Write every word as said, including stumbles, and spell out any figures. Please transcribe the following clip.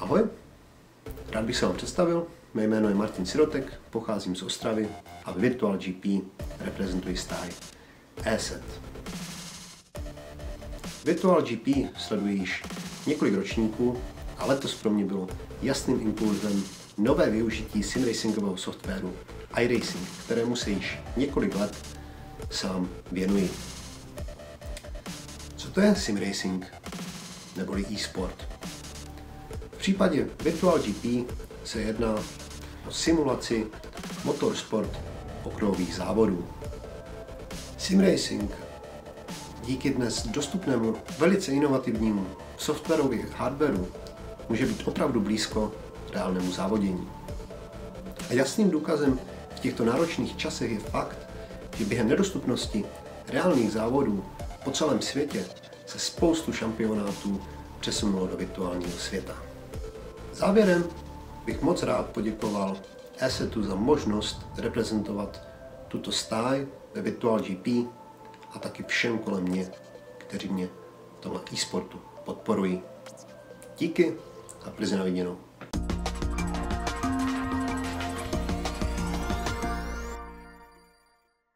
Ahoj, rád bych se vám představil. Mé jméno je Martin Sirotek, pocházím z Ostravy a v Virtual G P reprezentuji stáj E S E T. Virtual G P sleduji již několik ročníků a letos pro mě bylo jasným impulzem nové využití simracingového softwaru iRacing, kterému se již několik let sám věnuji. Co to je simracing neboli e-sport? V případě Virtual G P se jedná o simulaci motorsport okruhových závodů. Simracing díky dnes dostupnému velice inovativnímu softwarovi hardwareu může být opravdu blízko reálnému závodění. A jasným důkazem v těchto náročných časech je fakt, že během nedostupnosti reálných závodů po celém světě se spoustu šampionátů přesunulo do virtuálního světa. Závěrem bych moc rád poděkoval E S E T u za možnost reprezentovat tuto stáj ve Virtual G P a taky všem kolem mě, kteří mě v tomhle e-sportu podporují. Díky a brzy na viděnou.